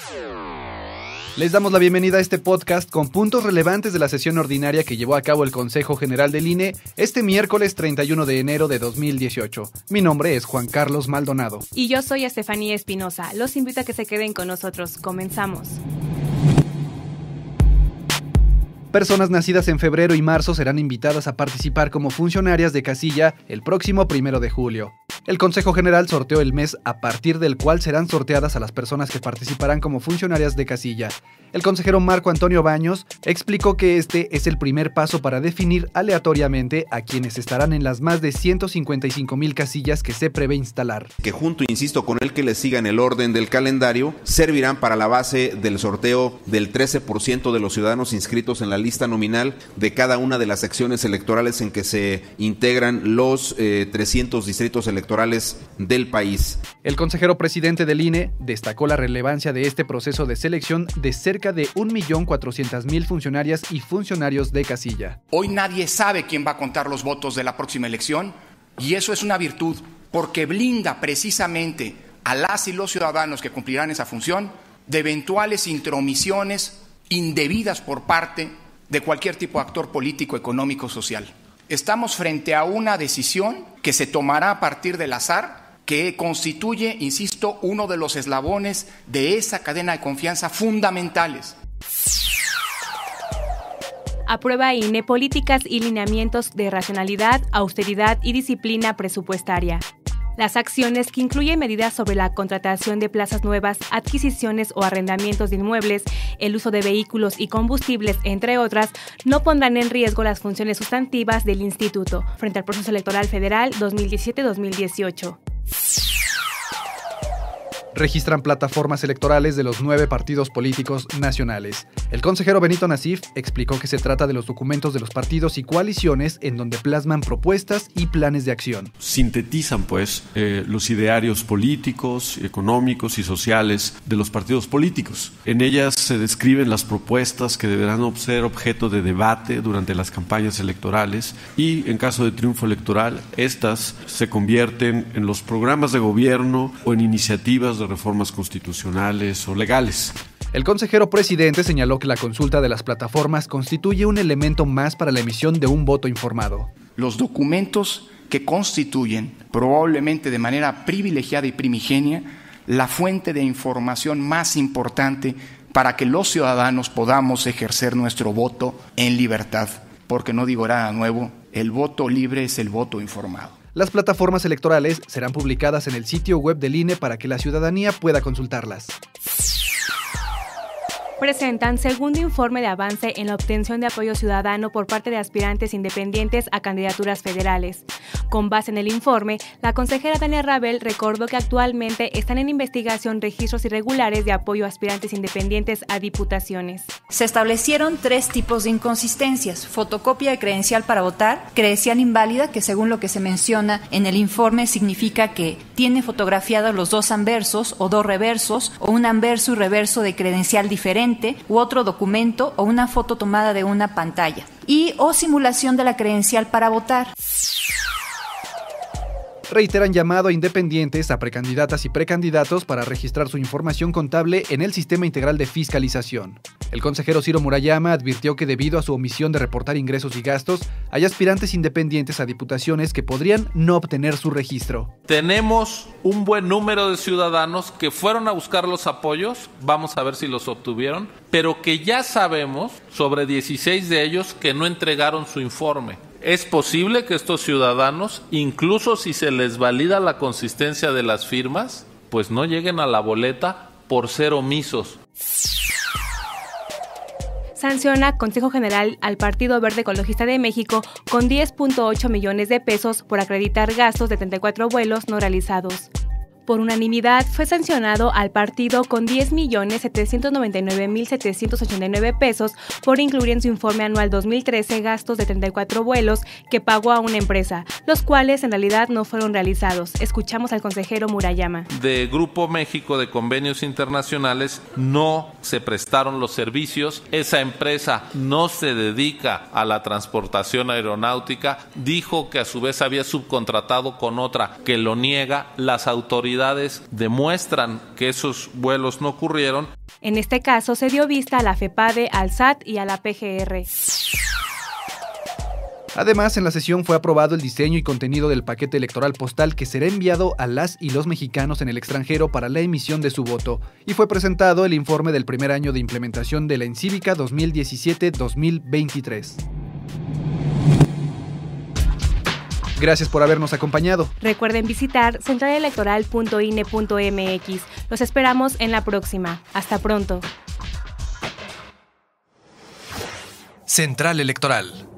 Les damos la bienvenida a este podcast con puntos relevantes de la sesión ordinaria que llevó a cabo el Consejo General del INE este miércoles 31 de enero de 2018. Mi nombre es Juan Carlos Maldonado. Y yo soy Estefanía Espinosa. Los invito a que se queden con nosotros. Comenzamos. Personas nacidas en febrero y marzo serán invitadas a participar como funcionarias de casilla el próximo 1 de julio. El Consejo General sorteó el mes a partir del cual serán sorteadas a las personas que participarán como funcionarias de casilla. El consejero Marco Antonio Baños explicó que este es el primer paso para definir aleatoriamente a quienes estarán en las más de 155,000 casillas que se prevé instalar. Que junto, insisto, con el que le sigan el orden del calendario, servirán para la base del sorteo del 13% de los ciudadanos inscritos en la lista nominal de cada una de las secciones electorales en que se integran los 300 distritos electorales del país. El consejero presidente del INE destacó la relevancia de este proceso de selección de cerca de 1.400.000 funcionarias y funcionarios de casilla. Hoy nadie sabe quién va a contar los votos de la próxima elección y eso es una virtud porque blinda precisamente a las y los ciudadanos que cumplirán esa función de eventuales intromisiones indebidas por parte de cualquier tipo de actor político, económico, social. Estamos frente a una decisión que se tomará a partir del azar, que constituye, insisto, uno de los eslabones de esa cadena de confianza fundamentales. Aprueba INE políticas y lineamientos de racionalidad, austeridad y disciplina presupuestaria. Las acciones, que incluyen medidas sobre la contratación de plazas nuevas, adquisiciones o arrendamientos de inmuebles, el uso de vehículos y combustibles, entre otras, no pondrán en riesgo las funciones sustantivas del Instituto frente al proceso electoral federal 2017-2018. Registran plataformas electorales de los 9 partidos políticos nacionales. El consejero Benito Nasif explicó que se trata de los documentos de los partidos y coaliciones en donde plasman propuestas y planes de acción. Sintetizan, los idearios políticos, económicos y sociales de los partidos políticos. En ellas se describen las propuestas que deberán ser objeto de debate durante las campañas electorales y, en caso de triunfo electoral, estas se convierten en los programas de gobierno o en iniciativas de reformas constitucionales o legales. El consejero presidente señaló que la consulta de las plataformas constituye un elemento más para la emisión de un voto informado. Los documentos que constituyen, probablemente de manera privilegiada y primigenia, la fuente de información más importante para que los ciudadanos podamos ejercer nuestro voto en libertad. Porque no digo nada nuevo, el voto libre es el voto informado. Las plataformas electorales serán publicadas en el sitio web del INE para que la ciudadanía pueda consultarlas. Presentan segundo informe de avance en la obtención de apoyo ciudadano por parte de aspirantes independientes a candidaturas federales. Con base en el informe, la consejera Dania Rabel recordó que actualmente están en investigación registros irregulares de apoyo a aspirantes independientes a diputaciones. Se establecieron 3 tipos de inconsistencias: fotocopia de credencial para votar, credencial inválida, que según lo que se menciona en el informe significa que tiene fotografiados los 2 anversos o 2 reversos, o un anverso y reverso de credencial diferente, u otro documento o una foto tomada de una pantalla, y o simulación de la credencial para votar. Reiteran llamado a independientes, a precandidatas y precandidatos para registrar su información contable en el Sistema Integral de Fiscalización. El consejero Ciro Murayama advirtió que debido a su omisión de reportar ingresos y gastos, hay aspirantes independientes a diputaciones que podrían no obtener su registro. Tenemos un buen número de ciudadanos que fueron a buscar los apoyos, vamos a ver si los obtuvieron, pero que ya sabemos sobre 16 de ellos que no entregaron su informe. Es posible que estos ciudadanos, incluso si se les valida la consistencia de las firmas, pues no lleguen a la boleta por ser omisos. Sanciona Consejo General al Partido Verde Ecologista de México con 10.8 millones de pesos por acreditar gastos de 34 vuelos no realizados. Por unanimidad, fue sancionado al partido con 10.799.789 pesos por incluir en su informe anual 2013 gastos de 34 vuelos que pagó a una empresa, los cuales en realidad no fueron realizados. Escuchamos al consejero Murayama. De Grupo México de Convenios Internacionales no se prestaron los servicios, esa empresa no se dedica a la transportación aeronáutica, dijo que a su vez había subcontratado con otra que lo niega, las autoridades autoridades demuestran que esos vuelos no ocurrieron. En este caso se dio vista a la FEPADE, al SAT y a la PGR. Además, en la sesión fue aprobado el diseño y contenido del paquete electoral postal que será enviado a las y los mexicanos en el extranjero para la emisión de su voto, y fue presentado el informe del primer año de implementación de la Encívica 2017-2023. Gracias por habernos acompañado. Recuerden visitar centralelectoral.ine.mx. Los esperamos en la próxima. Hasta pronto. Central Electoral.